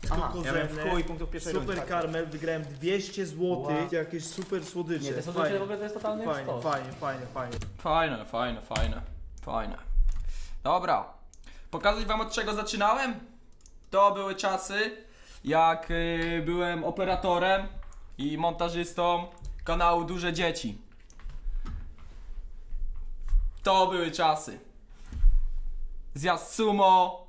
Aha, ja miałem w kozenne, chuj punktów w pierwszej rundzie. super karmel, wygrałem 200 zł, Wow. jakieś super słodycze. Nie, te słodycze w ogóle to jest totalnie Fajnie, sztos. Fajne. Dobra, pokazać wam od czego zaczynałem? To były czasy, jak byłem operatorem i montażystą kanału Duże Dzieci. To były czasy. Zjazd sumo,